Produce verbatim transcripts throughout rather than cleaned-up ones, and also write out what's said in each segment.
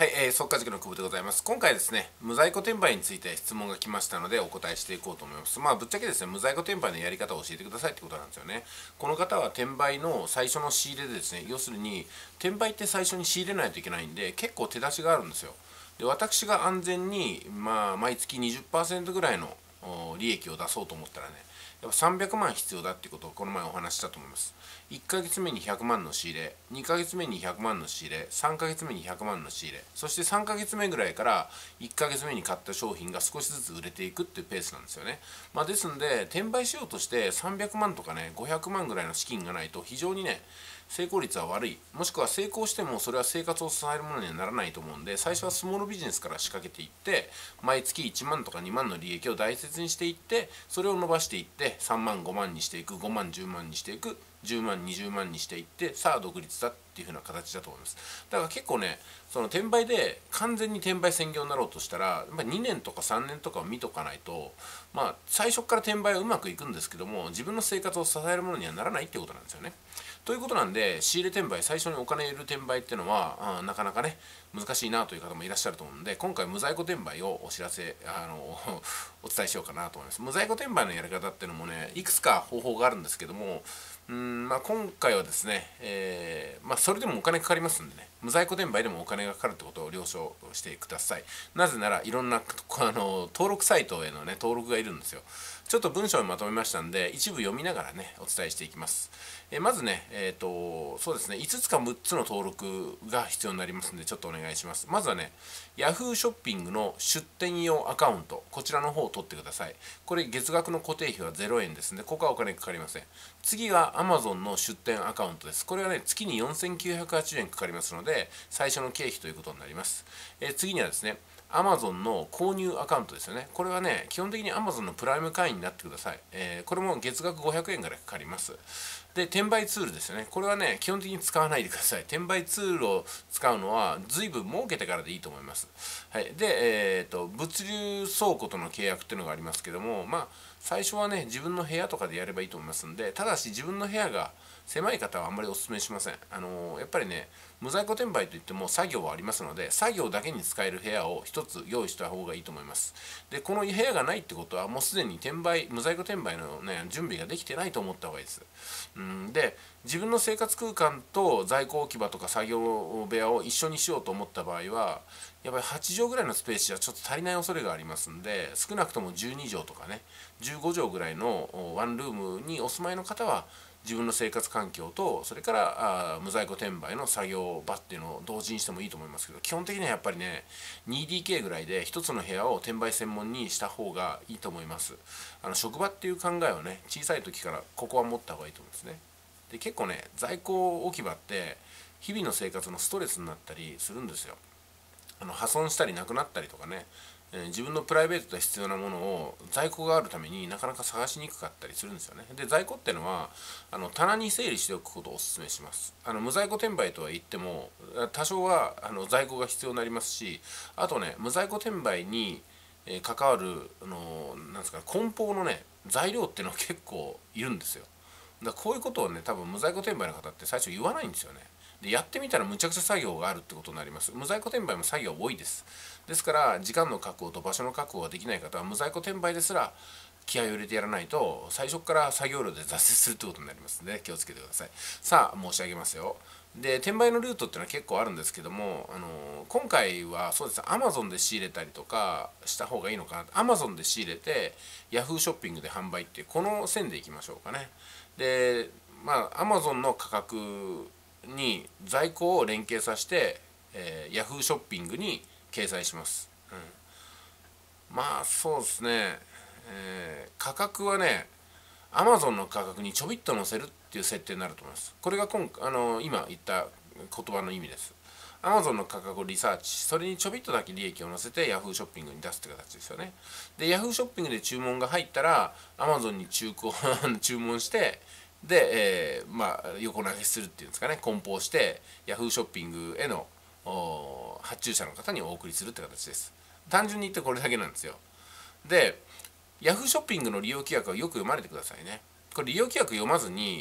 はい、えー、速稼塾の久保でございます。今回ですね、無在庫転売について質問が来ましたのでお答えしていこうと思います。まあ、ぶっちゃけですね、無在庫転売のやり方を教えてくださいってことなんですよね。この方は転売の最初の仕入れでですね、要するに、転売って最初に仕入れないといけないんで、結構手出しがあるんですよ。で、私が安全に、まあ、毎月にじゅっパーセントぐらいの利益を出そうと思ったらね、やっぱさんびゃくまん必要だっていうことをこの前お話ししたと思います。いっかげつめにひゃくまんの仕入れ、にかげつめにひゃくまんの仕入れ、さんかげつめにひゃくまんの仕入れ、そしてさんかげつめぐらいからいっかげつめに買った商品が少しずつ売れていくっていうペースなんですよね。まあ、ですので、転売しようとしてさんびゃくまんとかね、ごひゃくまんぐらいの資金がないと非常にね、成功率は悪い。もしくは成功してもそれは生活を支えるものにはならないと思うんで、最初はスモールビジネスから仕掛けていって、毎月いちまんとかにまんの利益を大切にしていって、それを伸ばしていってさんまんごまんにしていく、ごまんじゅうまんにしていく、じゅうまんにじゅうまんにしていって、さあ独立だっていう風な形だと思います。だから結構ね、その転売で完全に転売専業になろうとしたら、やっぱにねんとかさんねんとかを見とかないと、まあ最初から転売はうまくいくんですけども、自分の生活を支えるものにはならないっていうことなんですよね。ということなんで、仕入れ転売、最初にお金を入れる転売っていうのは、なかなかね、難しいなという方もいらっしゃると思うので、今回無在庫転売をお知らせ、あの、お伝えしようかなと思います。無在庫転売のやり方っていうのもね、いくつか方法があるんですけども、うんまあ、今回はですね、えーまあ、それでもお金かかりますんでね、無在庫転売でもお金がかかるってことを了承してください。なぜなら、いろんなあの登録サイトへの、ね、登録がいるんですよ。ちょっと文章にまとめましたんで、一部読みながらね、お伝えしていきます。えー、まずね、えっと、そうですね、いつつかむっつの登録が必要になりますんで、ちょっとお願いします。まずはね、Yahoo ショッピングの出店用アカウント、こちらの方を取ってください。これ、月額の固定費はゼロえんですので、ここはお金かかりません。次が Amazon の出店アカウントです。これはね、月によんせんきゅうひゃくはちじゅうえんかかりますので、最初の経費ということになります。えー、次にはですね、Amazon の購入アカウントですよね。これはね、基本的に Amazon のプライム会員になってください。えー、これも月額ごひゃくえんぐらいかかります。で、転売ツールですよね。これはね、基本的に使わないでください。転売ツールを使うのは、随分儲けてからでいいと思います。はい。で、えっと、物流倉庫との契約っていうのがありますけども、まあ、最初はね、自分の部屋とかでやればいいと思いますんで、ただし自分の部屋が狭い方はあんまりお勧めしません。あのー、やっぱりね、無在庫転売といっても作業はありますので、作業だけに使える部屋を一つ用意した方がいいと思います。で、この部屋がないってことは、もうすでに転売、無在庫転売のね、準備ができてないと思った方がいいです。うんで、自分の生活空間と在庫置き場とか作業部屋を一緒にしようと思った場合は、やっぱりはちじょうぐらいのスペースじゃちょっと足りない恐れがありますんで、少なくともじゅうにじょうとかね、じゅうごじょうぐらいのワンルームにお住まいの方は、自分の生活環境とそれからあ無在庫転売の作業場っていうのを同時にしてもいいと思いますけど、基本的にはやっぱりね ツーディーケー ぐらいで一つの部屋を転売専門にした方がいいと思います。あの職場っていう考えをね、小さい時からここは持った方がいいと思うんですね。で、結構ね、在庫置き場って日々の生活のストレスになったりするんですよ。あの破損したりなくなったりとかね、えー自分のプライベートで必要なものを在庫があるためになかなか探しにくかったりするんですよね。で、在庫っていうのはあの棚に整理しておくことをお勧めします。あの無在庫転売とは言っても多少はあの在庫が必要になりますし、あとね、無在庫転売にえー関わるあのなんですか、梱包のね材料っていうのは結構いるんですよ。だからこういうことをね、多分無在庫転売の方って最初言わないんですよね。で、やってみたらむちゃくちゃ作業があるってことになります。無在庫転売も作業多いです。ですから時間の確保と場所の確保ができない方は無在庫転売ですら気合を入れてやらないと最初から作業量で挫折するってことになりますので、気をつけてください。さあ申し上げますよ。で、転売のルートっていうのは結構あるんですけども、あの今回はそうですね、Amazon で仕入れたりとかした方がいいのかな。Amazon で仕入れて Yahoo ショッピングで販売っていうこの線でいきましょうかね。で、まあ Amazon の価格に在庫を連携させて、えー、Yahoo ショッピングに掲載します。うん、まあそうですね、えー、価格はね、Amazon の価格にちょびっと載せるっていう設定になると思います。これが今あの今言った言葉の意味です。Amazon の価格をリサーチ、それにちょびっとだけ利益を乗せて Yahoo ショッピングに出すって形ですよね。で、Yahoo ショッピングで注文が入ったら Amazon に中古注文して、で、えー、まあ横投げするっていうんですかね、梱包して Yahoo ショッピングへの発注者の方にお送りするって形です。単純に言ってこれだけなんですよ。で、Yahoo ショッピングの利用規約はよく読まれてくださいね。これ利用規約読まずに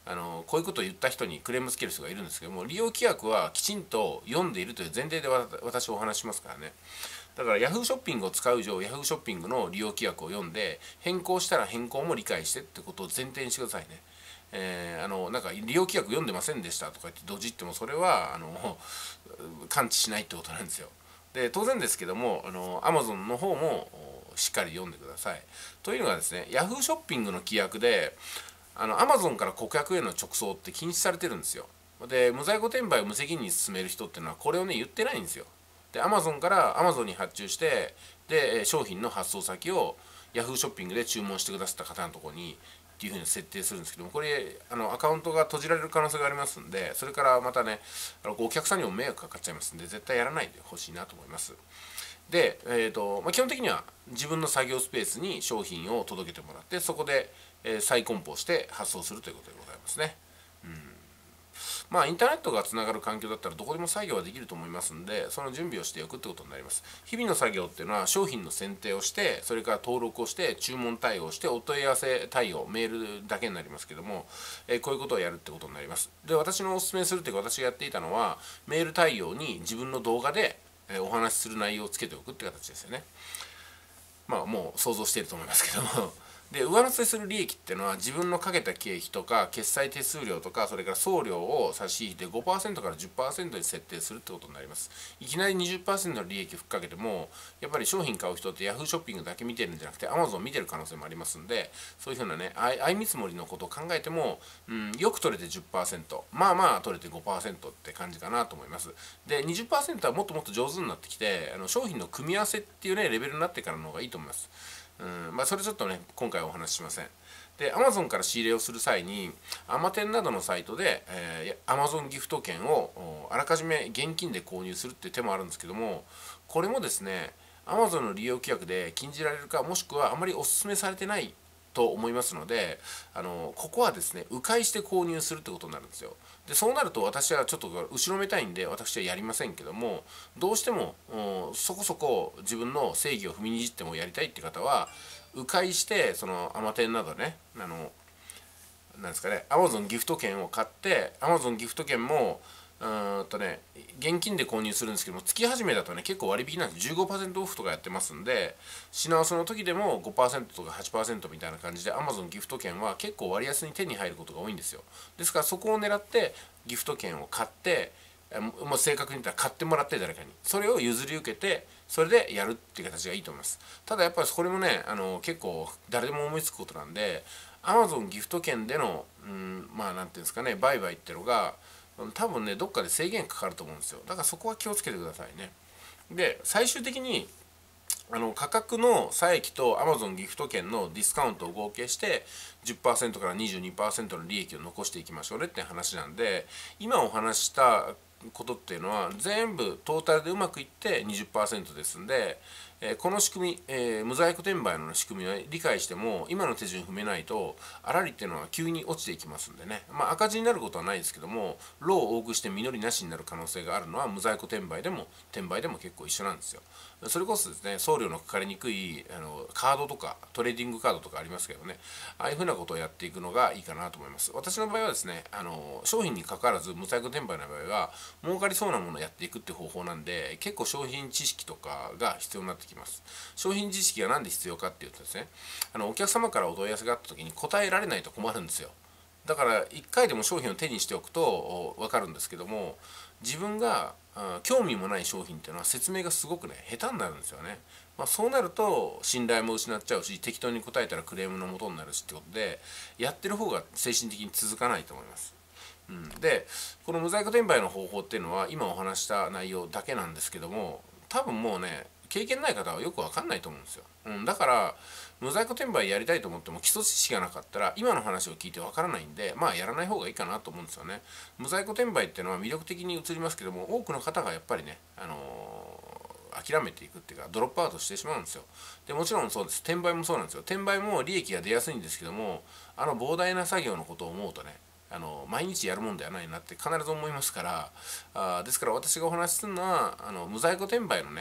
あのこういうことを言った人にクレームつける人がいるんですけども、利用規約はきちんと読んでいるという前提で私はお話しますからね。だから Yahoo ショッピングを使う以上 Yahoo ショッピングの利用規約を読んで、変更したら変更も理解してってことを前提にしてくださいね。えー、あのなんか利用規約読んでませんでしたとか言ってドジっても、それはあの感知しないってことなんですよ。で当然ですけども、あの Amazon の方もしっかり読んでください。というのがですね、Yahoo ショッピングの規約であの Amazon から顧客への直送って禁止されてるんですよ。で無在庫転売を無責任に進める人っていうのはこれをね言ってないんですよ。で Amazon から Amazon に発注して、で商品の発送先を Yahoo ショッピングで注文してくださった方のところにっていうふうに設定するんですけども、これあのアカウントが閉じられる可能性がありますんで、それからまたねあのお客さんにも迷惑かかっちゃいますんで、絶対やらないでほしいなと思います。で、えーとまあ、基本的には自分の作業スペースに商品を届けてもらって、そこで、えー、再梱包して発送するということでございますね。うんまあインターネットがつながる環境だったらどこでも作業はできると思いますんで、その準備をしておくってことになります。日々の作業っていうのは商品の選定をして、それから登録をして注文対応して、お問い合わせ対応メールだけになりますけども、えー、こういうことをやるってことになります。で私のおすすめするっていうか、私がやっていたのはメール対応に自分の動画でお話しする内容をつけておくって形ですよね。まあもう想像していると思いますけどもで上乗せする利益っていうのは自分のかけた経費とか決済手数料とか、それから送料を差し引いて ごパーセント から じゅっパーセント に設定するってことになります。いきなり にじゅっパーセント の利益をふっかけても、やっぱり商品買う人って Yahoo ショッピングだけ見てるんじゃなくて Amazon 見てる可能性もありますんで、そういうふうなね相見積もりのことを考えても、うん、よく取れて じゅっパーセント、 まあまあ取れて ごパーセント って感じかなと思います。で にじゅっパーセント はもっともっと上手になってきて、あの商品の組み合わせっていうねレベルになってからの方がいいと思います。うんまあ、それちょっとね今回はお話ししません。で Amazon から仕入れをする際にアマテンなどのサイトで、えー、Amazon ギフト券をあらかじめ現金で購入するっていう手もあるんですけども、これもですね Amazon の利用規約で禁じられるか、もしくはあまりお勧めされてないと思いますので、あのここはですね迂回して購入するってことになるんですよ。でそうなると私はちょっと後ろめたいんで私はやりませんけども、どうしてもそこそこ自分の正義を踏みにじってもやりたいって方は迂回して、そのアマテンなどね、あのなんですかね Amazon ギフト券を買って、 Amazon ギフト券もうーんとね現金で購入するんですけども、月始めだとね結構割引なんです。 じゅうごパーセント オフとかやってますんで、品薄の時でも ごパーセント とか はちパーセント みたいな感じで Amazon ギフト券は結構割安に手に入ることが多いんですよ。ですからそこを狙ってギフト券を買って、もう正確に言ったら買ってもらって、誰かにそれを譲り受けて、それでやるっていう形がいいと思います。ただやっぱりこれもねあの結構誰でも思いつくことなんで、 Amazon ギフト券での、うん、まあなんていうんですかね売買っていうのが多分ねどっかで制限かかると思うんですよ。だからそこは気をつけてくださいね。で最終的にあの価格の差益と Amazon ギフト券のディスカウントを合計して じゅっパーセント から にじゅうにパーセント の利益を残していきましょうねって話なんで、今お話したことっていうのは全部トータルでうまくいって にじゅっパーセント ですんで、えー、この仕組み、えー、無在庫転売の仕組みを理解しても今の手順踏めないと粗利っていうのは急に落ちていきますんでね、まあ、赤字になることはないですけども、労を多くして実りなしになる可能性があるのは無在庫転売でも転売でも結構一緒なんですよ。それこそですね送料のかかりにくいあのカードとかトレーディングカードとかありますけどね、ああいうふうなことをやっていくのがいいかなと思います。私の場合はですねあの商品にかかわらず無在庫転売の場合は儲かりそうなものをやっていくって方法なんで、結構商品知識とかが必要になってきます。商品知識が何で必要かっていうとですね、あのお客様からお問い合わせがあった時に答えられないと困るんですよ。だからいっかいでも商品を手にしておくと分かるんですけども、自分が興味もない商品っていうのは説明がすごくね下手になるんですよね。まあ、そうなると信頼も失っちゃうし、適当に答えたらクレームの元になるしってことで、やってる方が精神的に続かないと思います。うん、でこの無在庫転売の方法っていうのは今お話した内容だけなんですけども、多分もうね経験ない方はよく分かんないと思うんですよ。うん、だから無在庫転売やりたいと思っても基礎知識がなかったら今の話を聞いて分からないんで、まあやらない方がいいかなと思うんですよね。無在庫転売っていうのは魅力的に映りますけども、多くの方がやっぱりね、あのー、諦めていくっていうかドロップアウトしてしまうんですよ。でもちろんそうです。転売もそうなんですよ。転売も利益が出やすいんですけども、あの膨大な作業のことを思うとね、あの毎日やるもんではないなって必ず思いますから、あですから私がお話しするのはあの無在庫転売のね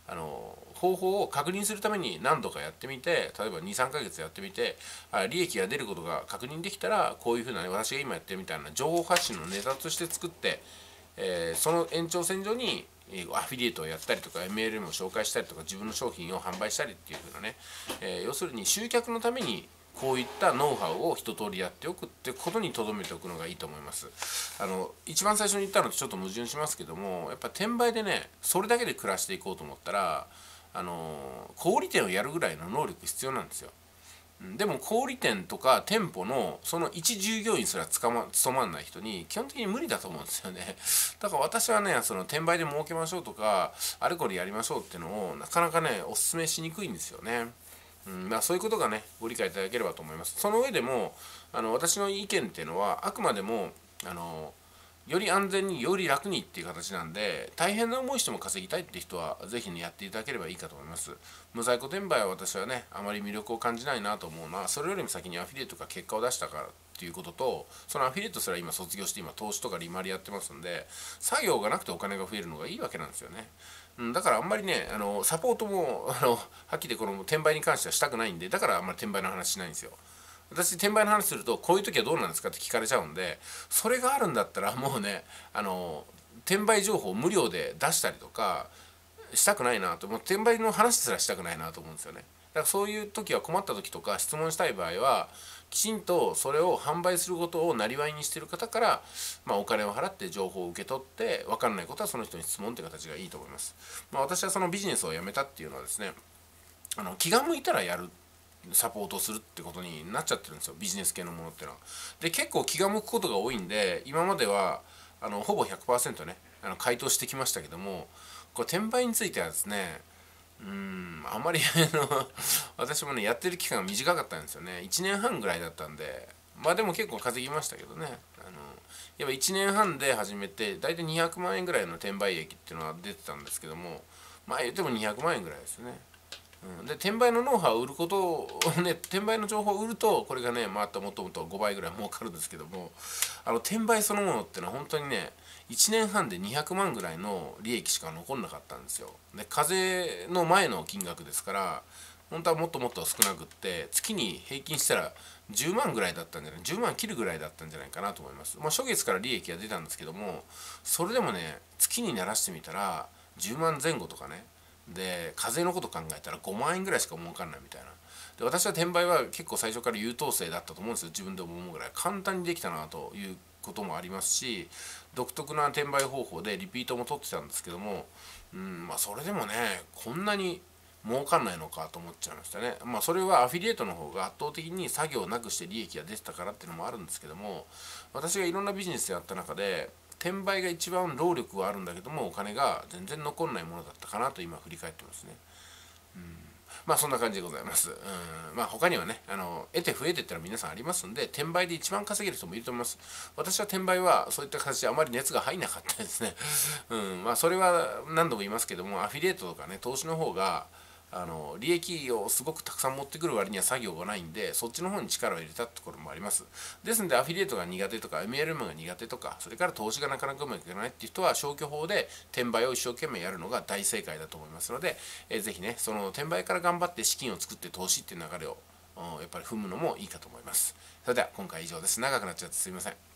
あの方法を確認するために何度かやってみて、例えばにさんかげつやってみて、あ利益が出ることが確認できたら、こういうふうなね、私が今やってるみたいな情報発信のネタとして作って、えーその延長線上にアフィリエイトをやったりとか エムエルエム を紹介したりとか自分の商品を販売したりっていう風なね、えー要するに集客のためにこういったノウハウを一通りやっておくってことに留めておくのがいいと思います。あの一番最初に言ったのとちょっと矛盾しますけども、やっぱ転売でねそれだけで暮らしていこうと思ったら、あの小売店をやるぐらいの能力必要なんですよ。でも小売店とか店舗のその一従業員すらつかま務まんない人に基本的に無理だと思うんですよね。だから私はね、その転売で儲けましょうとかあれこれやりましょうっていうのをなかなかねお勧めしにくいんですよね。うん、まあそういうことがねご理解いただければと思います。その上でもあの私の意見っていうのはあくまでもあのより安全により楽にっていう形なんで、大変な思いしても稼ぎたいって人はぜひねやっていただければいいかと思います。無在庫転売は私はねあまり魅力を感じないなと思うのは、それよりも先にアフィリエイトが結果を出したからっていうことと、そのアフィリエイトすら今卒業して今投資とか利回りやってますんで、作業がなくてお金が増えるのがいいわけなんですよね。うん、だからあんまりねあのサポートもあのはっきりこの転売に関してはしたくないんで、だからあんまり転売の話しないんですよ。私転売の話するとこういう時はどうなんですかって聞かれちゃうんで、それがあるんだったらもうねあの転売情報を無料で出したりとかしたくないなと、もう転売の話すらしたくないなと思うんですよね。だからそういう時は困った時とか質問したい場合はきちんとそれを販売することをなりわいにしている方から、まあ、お金を払って情報を受け取って分からないことはその人に質問という形がいいと思います。まあ、私はそのビジネスをやめたっていうのはですね、あの気が向いたらやるサポートをするってことになっちゃってるんですよ、ビジネス系のものっていうのは。で結構気が向くことが多いんで、今まではあのほぼ ひゃくパーセント ねあの回答してきましたけども、これ転売についてはですね、うーんあまりあの私もねやってる期間が短かったんですよね。いちねんはんぐらいだったんで、まあでも結構稼ぎましたけどね。あのやっぱいちねんはんで始めて大体にひゃくまんえんぐらいの転売益っていうのは出てたんですけども、まあ言ってもにひゃくまんえんぐらいですよね。うん、で転売のノウハウを売ることをね転売の情報を売るとこれがねまたもっともっとごばいぐらい儲かるんですけども、あの転売そのものってのは本当にねいちねんはんでにひゃくまんぐらいの利益しか残んなかったんですよ。で課税の前の金額ですから、本当はもっともっと少なくって月に平均したらじゅうまんぐらいだったんじゃないじゅうまん切るぐらいだったんじゃないかなと思います。まあ初月から利益が出たんですけども、それでもね月にならしてみたらじゅうまんぜん後とかね、で課税のこと考えたらごまんえんぐらいしか儲かんないみたいな。で私は転売は結構最初から優等生だったと思うんですよ。自分でも思うぐらい簡単にできたなということもありますし、独特な転売方法でリピートも取ってたんですけども、うんまあそれでもねこんなに儲かんないのかと思っちゃいましたね。まあそれはアフィリエイトの方が圧倒的に作業をなくして利益が出てたからっていうのもあるんですけども、私がいろんなビジネスやった中で転売が一番労力はあるんだけどもお金が全然残んないものだったかなと今振り返ってますね。うん、まあそんな感じでございます。うん、まあ他にはねあの得て増えてってのは皆さんありますんで、転売で一番稼げる人もいると思います。私は転売はそういった形であまり熱が入んなかったですね。うん、まあそれは何度も言いますけども、アフィリエイトとかね投資の方があの利益をすごくたくさん持ってくる割には作業がないんで、そっちの方に力を入れたところもあります。ですのでアフィリエイトが苦手とか エムエルエム が苦手とか、それから投資がなかなかうまくいかないっていう人は消去法で転売を一生懸命やるのが大正解だと思いますので、えー、ぜひねその転売から頑張って資金を作って投資っていう流れをやっぱり踏むのもいいかと思います。それでは今回以上です。長くなっちゃってすみません。